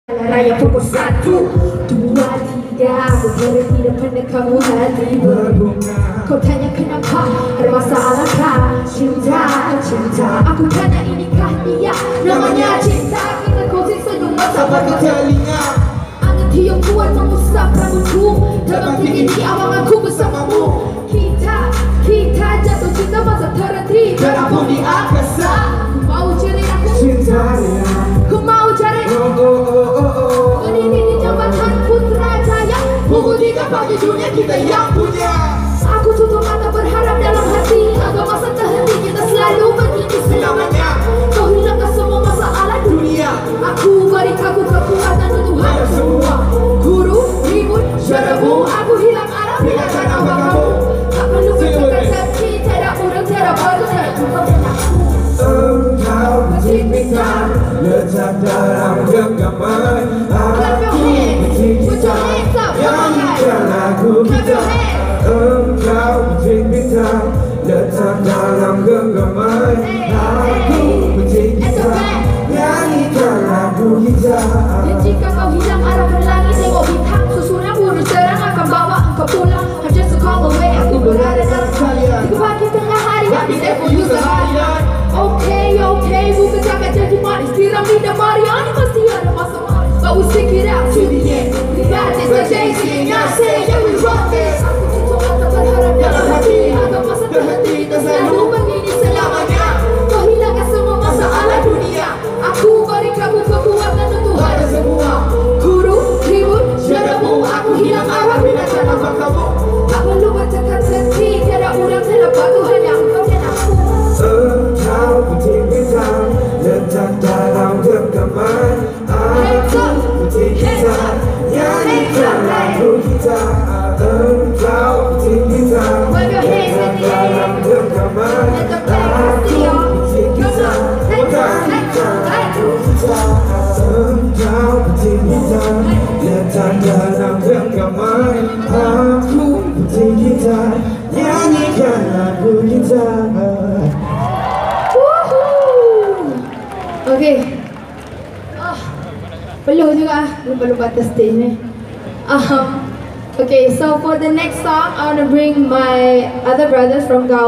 Raya pukul 1, 2, 3 Aku berhenti depan kamu hati berbunga. Kau tanya kenapa, ada masalah kah? Cinta, cinta. Aku tanya inikah dia? Namanya cinta. Kita kongsi senyum sampai ke telinga. Angin tiup kuat mengusap rambutku. Terbang tinggi di awang aku bersamamu. Kita jatuh cinta masa terhenti. Terapung di angkasa. Ku mau cari aku cintanya. Ku mau cari berdiri di jambatan Putrajaya. Pukul 3 pagi dunia kita yang punya. Aku tutup mata berharap dalam hati agar masa terhenti kita selalu begini selamanya. Kau hilangkan semua masalah dunia. Aku beri kamu kekuatan untuk hadap semua. Guru, ribut, syarabu. Aku hilang arah bila tak nampak kamu. Tak perlu bercakap sesi. Tiada urang, tiada baru, tiada jumpa denganku. Engkau mencipta letak dalam genggaman. Aku mencipta nyanyikan lagu kita. Engkau mencipta letak dalam genggaman. Aku mencipta nyanyikan lagu kita. Dan jika kau hilang arah ke langit, tengok bintang susunan burung terang akan bawa engkau pulang. I'm just a call away, aku berada dalam kalian. 3 pagi tengah hari, habis FOU seharian. Okay, bukan jangan jadi manis. Piramida Mariana pasti ada masa-masa. But we stick it out to the end. We got this, the Jay-Z and I say, yeah we rock this. Aku tutup mata berharap dalam hati agar masa terhenti kita selalu begini selamanya. Kau hilangkan semua masalah dunia. Aku beri kamu kekuatan untuk hadap semua. Guru, ribut, syarabu. Aku hilang arah bila tak nampak kamu. Tak perlu bercakap sesi. Tiada urang, tiada batu, hanya engkau dan aku. Engkau mencipta letak dalam genggaman. Aku mencipta nyanyikan lagu kita. Engkau mencipta letak dalam genggaman. Aku mencipta nyanyikan lagu kita. Engkau mencipta letak dalam genggaman. Aku mencipta nyanyikan lagu kita. Okay. Peluh juga. Lupa atas stage ni. Okay, so for the next song, I want to bring my other brothers from Gaul.